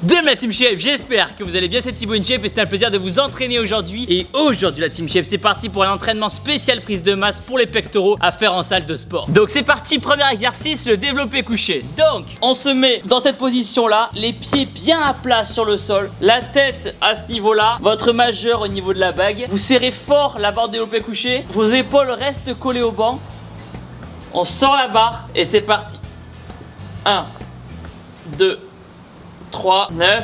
de la Team Shape, j'espère que vous allez bien, c'est Thibaut InShape et c'est un plaisir de vous entraîner aujourd'hui. Et aujourd'hui la Team Shape, c'est parti pour un entraînement spécial prise de masse pour les pectoraux à faire en salle de sport. Donc c'est parti, premier exercice, le développé couché. Donc on se met dans cette position là, les pieds bien à plat sur le sol, la tête à ce niveau là, votre majeur au niveau de la bague. Vous serrez fort la barre développé couché, vos épaules restent collées au banc. On sort la barre et c'est parti. 1, 2, 3, 9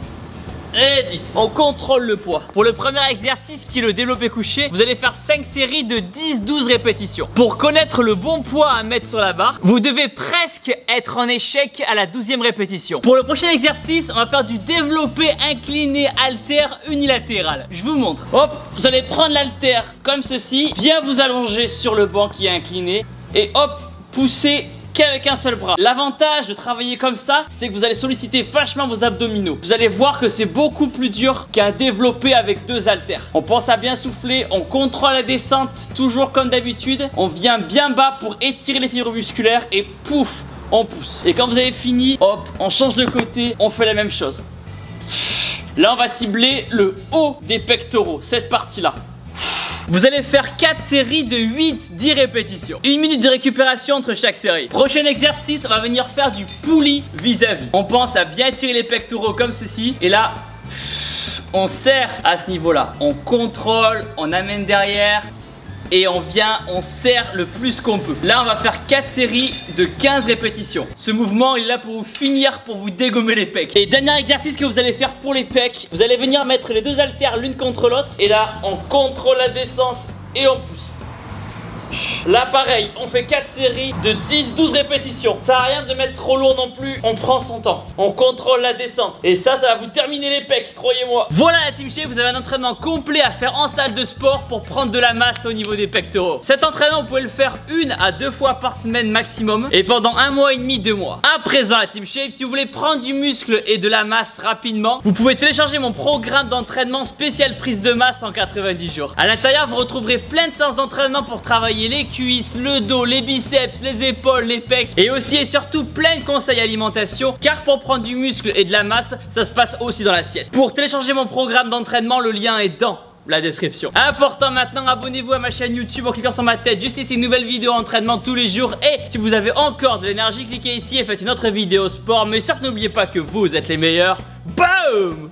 et 10. On contrôle le poids. Pour le premier exercice qui est le développé couché, vous allez faire 5 séries de 10-12 répétitions. Pour connaître le bon poids à mettre sur la barre, vous devez presque être en échec à la 12e répétition. Pour le prochain exercice, on va faire du développé incliné haltère unilatéral. Je vous montre. Hop, vous allez prendre l'haltère comme ceci, bien vous allonger sur le banc qui est incliné et hop, pousser qu'avec un seul bras. L'avantage de travailler comme ça, c'est que vous allez solliciter vachement vos abdominaux. Vous allez voir que c'est beaucoup plus dur qu'à développer avec 2 haltères. On pense à bien souffler, on contrôle la descente, toujours comme d'habitude. On vient bien bas pour étirer les fibres musculaires et pouf, on pousse. Et quand vous avez fini, hop, on change de côté, on fait la même chose. Là, on va cibler le haut des pectoraux, cette partie-là. Vous allez faire 4 séries de 8-10 répétitions. 1 minute de récupération entre chaque série. Prochain exercice, on va venir faire du poulie vis-à-vis. On pense à bien tirer les pectoraux comme ceci. Et là, on serre à ce niveau-là. On contrôle, on amène derrière. Et on vient, on serre le plus qu'on peut. Là, on va faire 4 séries de 15 répétitions. Ce mouvement, il est là pour vous finir, pour vous dégommer les pecs. Et dernier exercice que vous allez faire pour les pecs, vous allez venir mettre les 2 haltères l'une contre l'autre. Et là, on contrôle la descente et on pousse. Là pareil, on fait 4 séries de 10-12 répétitions. Ça sert à rien de mettre trop lourd non plus, on prend son temps. On contrôle la descente. Et ça va vous terminer les pecs, croyez-moi. Voilà la Team Shape, vous avez un entraînement complet à faire en salle de sport pour prendre de la masse au niveau des pectoraux. Cet entraînement, vous pouvez le faire 1 à 2 fois par semaine maximum. Et pendant 1 mois et demi, 2 mois. À présent la Team Shape, si vous voulez prendre du muscle et de la masse rapidement, vous pouvez télécharger mon programme d'entraînement spécial prise de masse en 90 jours. À l'intérieur, vous retrouverez plein de séances d'entraînement pour travailler les cuisses, le dos, les biceps, les épaules, les pecs et aussi et surtout plein de conseils alimentation car pour prendre du muscle et de la masse, ça se passe aussi dans l'assiette. Pour télécharger mon programme d'entraînement, le lien est dans la description. Important maintenant, abonnez-vous à ma chaîne YouTube en cliquant sur ma tête. Juste ici, une nouvelle vidéo entraînement tous les jours. Et si vous avez encore de l'énergie, cliquez ici et faites une autre vidéo sport. Mais surtout n'oubliez pas que vous êtes les meilleurs. Boom!